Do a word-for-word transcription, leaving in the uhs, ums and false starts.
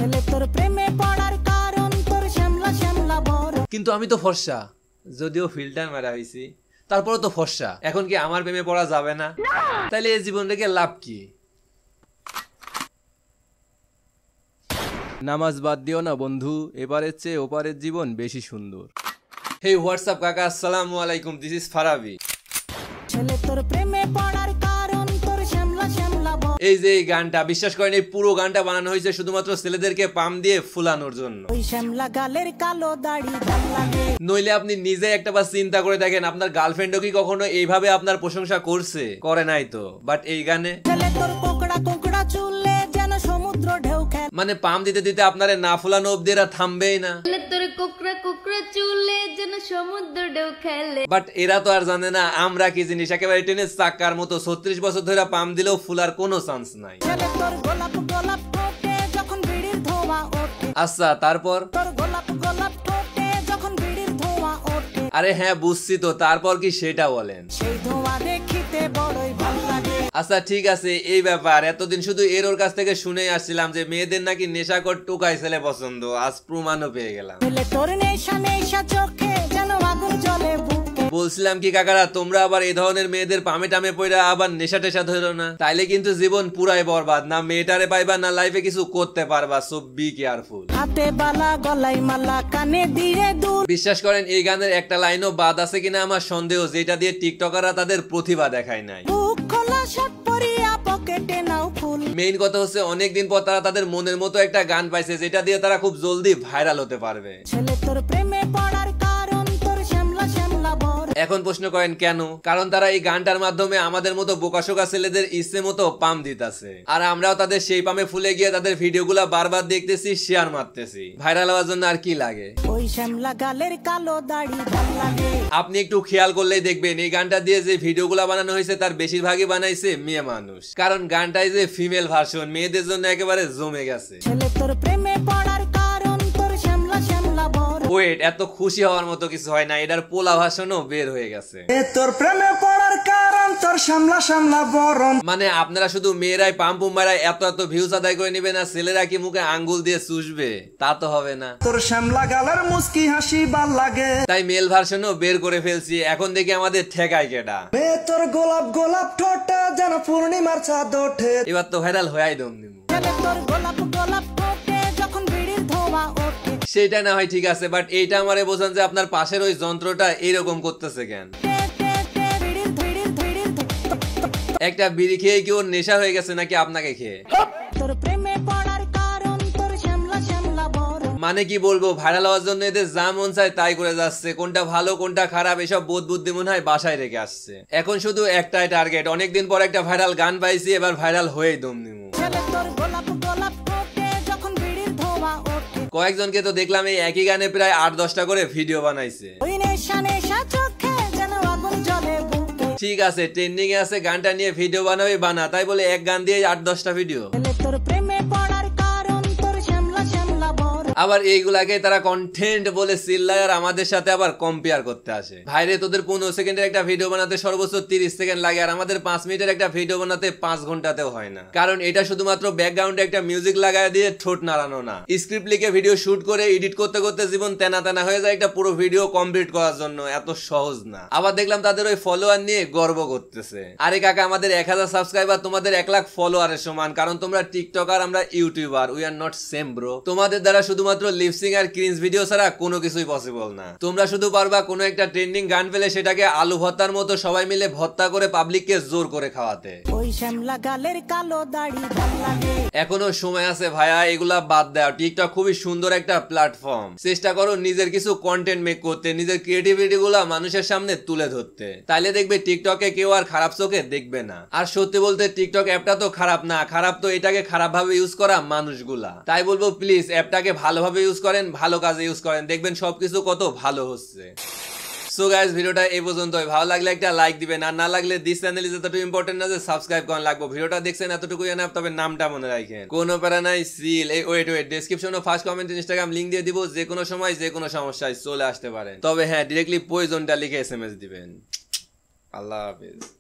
কিন্তু আমি তো ফর্সা, যদিও ফিল্টার মারা হয়েছি, তারপরও তো ফর্সা। এখন কি আমার প্রেমে পড়া যাবে না? তাইলে এই জীবন রেখে লাভ কি? নামাজ বাদ দিও না বন্ধু, এবারের চেয়ে ওপারের জীবন বেশি সুন্দর। হে হোয়াটসঅ্যাপ কাকা, আসসালামু আলাইকুম, দিস ইজ ফারাবি। এই যে এই গানটা, বিশ্বাস করেন এই পুরো গানটা বানানো হয়েছে শুধুমাত্র ছেলেদেরকে পাম দিয়ে ফুলানোর জন্য। নইলে আপনি নিজে একটা বার চিন্তা করে দেখেন, আপনার গার্লফ্রেন্ডও কি কখনো এইভাবে আপনার প্রশংসা করছে? করে নাই তো। বাট এই গানে মানে পাম দিতে দিতে আপনারে না ফুলানো অব্দি এরা থামবেই না। বাট এরা তো আর জানে না আমরা কি জিনিস। একেবারে ট্রেনের চাকার মতো ছত্রিশ বছর ধরে পাম দিলেও ফুলার কোনো চান্স নাই। আচ্ছা তারপর? আরে হ্যাঁ বুঝছি তো, তারপর কি সেটা বলেন। আচ্ছা ঠিক আছে, এই ব্যাপার এতদিন শুধু এর ওর কাছ থেকে শুনে আসছিলাম যে মেয়েদের নাকি নেশাকর টোকাই ছেলে পছন্দ। আজ প্রমাণও পেয়ে গেলাম। বলছিলাম কি কাকারা, তোমরা আবার এই ধরনের মেয়েদের পামে টামে পড়া আবার নেশা টেশা ধরো না, তাইলে কিন্তু জীবন পুরাই বরবাদ। না মেয়েটারে পাইবা না লাইফে কিছু করতে পারবা। So be careful. বিশ্বাস করেন এই গানের একটা লাইনও বাদ আছে কিনা আমার সন্দেহ, যেটা দিয়ে টিকটকাররা তাদের প্রতিভা দেখায় নাই। মেইন কথা হচ্ছে অনেকদিন পর তারা তাদের মনের মতো একটা গান পাইছে, যেটা দিয়ে তারা খুব জলদি ভাইরাল হতে পারবে। এখন প্রশ্ন করেন কেন? কারণ তারা এই গানটার মাধ্যমে আমাদের মতো বোকাশোকা ছেলেদের ইচ্ছে মতো পাম দিতেছে, আর আমরাও তাদের সেই পামে ফুলে গিয়ে তাদের ভিডিওগুলা বারবার দেখতেছি, শেয়ার মারতেছি। ভাইরাল হওয়ার জন্য আর কি লাগে? আপনি একটু খেয়াল করলেই দেখবেন এই গানটা দিয়ে যে ভিডিওগুলা বানানো হয়েছে তার বেশিরভাগই বানাইছে মেয়ে মানুষ, কারণ গানটাই যে ফিমেল ভার্সন, মেয়েদের জন্য একেবারে জমে গেছে। ওয়েট, এত খুশি হওয়ার মতো কিছু হয় না, এটার পোলা ভাষণও বের হয়ে গেছে। তোর প্রেমে পড়ার কারণ তোর সামলা সামলা বরণ। মানে আপনারা শুধু মেয়েরাই পাম পুম মারায় এত এত ভিউজ আদায় করে নিবেন আর ছেলেরা কি মুখে আঙ্গুল দিয়ে চুষবে? তা তো হবে না। তোর সামলা গালের মুস্কি হাসি ভাল লাগে, তাই মেল ভার্সনও বের করে ফেলছি। এখন দেখি আমাদের ঠেকায় কেডা। তোর গোলাপ গোলাপ ঠোঁটে যেন পূর্ণিমার চাঁদ ওঠে। এবার তো ভাইরাল হয়াই দম নিমু। তোর গোলাপ গোলাপ ঠোঁটে যখন বিড়ির ধোঁয়া ওঠে। সেটা না হয় ঠিক আছে, বাট এইটা আমারে বোঝান যে আপনার পাশের ওই যন্ত্রটা এইরকম করতেছে কেন? একটা বিড়ি খেয়ে কি ওর নেশা হয়ে গেছে নাকি আপনাকে খেয়ে? মানে কি বলবো, ভাইরাল হওয়ার জন্য এদের যা মন চায় তাই করে যাচ্ছে। কোনটা ভালো কোনটা খারাপ এসব বোধ বুদ্ধি মনে হয় বাসায় রেখে আসছে। এখন শুধু একটাই টার্গেট, অনেকদিন পর একটা ভাইরাল গান পাইছি, এবার ভাইরাল হয়েই দম নিমু। কয়েকজনকে তো দেখলাম এই একই গানে প্রায় আট দশটা করে ভিডিও বানাইছে। ঠিক আছে, ট্রেন্ডিং এ আছে, গানটা নিয়ে ভিডিও বানাবে বানা, তাই বলে এক গান দিয়ে আট দশটা ভিডিও। আবার এইগুলাকে তারা কন্টেন্ট বলে চিল্লায় আর আমাদের সাথে আবার কম্পেয়ার করতে আসে। ভাইরে তোদের পনেরো সেকেন্ডের একটা ভিডিও বানাতে সর্বোচ্চ তিরিশ সেকেন্ড লাগে, আর আমাদের পাঁচ মিনিটের একটা ভিডিও বানাতে পাঁচ ঘন্টাতেও হয় না। কারণ এটা শুধুমাত্র ব্যাকগ্রাউন্ডে একটা মিউজিক লাগায় দিয়ে ঠোঁট নাড়ানো না, স্ক্রিপ্ট লিখে ভিডিও শুট করে এডিট করতে করতে জীবন তেনা তেনা হয়ে যায় একটা পুরো ভিডিও কমপ্লিট করার জন্য। এত সহজ না। আবার দেখলাম তাদের ওই ফলোয়ার নিয়ে গর্ব করতেছে। আরে কাকা, আমাদের এক হাজার সাবস্ক্রাইবার তোমাদের এক লাখ ফলোয়ারের সমান, কারণ তোমরা টিকটকার আমরা YouTuber. We are not same bro. তোমাদের দ্বারা শুধু মাত্র লিপসিং আর ক্রিঞ্জ ভিডিও ছাড়া কোনো কিছুই পসিবল না। তোমরা শুধু পারবা কোনো একটা ট্রেন্ডিং গান পেলে সেটাকে আলু ভর্তার মতো সবাই মিলে ভর্তা করে পাবলিককে জোর করে খাওয়াতে। ওই শ্যামলা গালের কালো দাড়ি ভাল লাগে। এখনো সময় আছে ভাইয়া, এগুলা বাদ দাও। টিকটক খুবই সুন্দর একটা প্ল্যাটফর্ম। চেষ্টা করো নিজের কিছু কন্টেন্ট মেক করতে, নিজের ক্রিয়েটিভিটি গুলা মানুষের সামনে তুলে ধরতে, তাইলে দেখবে টিকটকে কেউ আর খারাপ চোখে দেখবে না। আর সত্যি বলতে টিকটক অ্যাপটা তো খারাপ না, খারাপ তো এটাকে খারাপ ভাবে ইউজ করা মানুষগুলা। তাই বলবো প্লিজ অ্যাপটাকে ভালোভাবে ইউজ করেন, ভালো কাজে ইউজ করেন, দেখবেন সবকিছু কত ভালো হচ্ছে। সো গাইস, ভিডিওটা এই পর্যন্তই। ভালো লাগলে একটা লাইক দিবেন, আর না লাগলে দিস চ্যানেল ইজ এতটুকু ইম্পর্টেন্ট না যে সাবস্ক্রাইব করেন লাগবে। ভিডিওটা দেখছেন এতটুকু জানা, তবে নামটা মনে রাখেন। কোনো প্যারা নাই, সিল। এই ওয়েট ওয়েট ডেসক্রিপশনে ফার্স্ট কমেন্ট ইনস্টাগ্রাম লিংক দিয়ে দিব, যে কোনো সময় যে কোনো সমস্যায় চলে আসতে পারেন। তবে হ্যাঁ, ডিরেক্টলি প্রয়োজনটা লিখে এসএমএস দিবেন। আল্লাহ হাফেজ।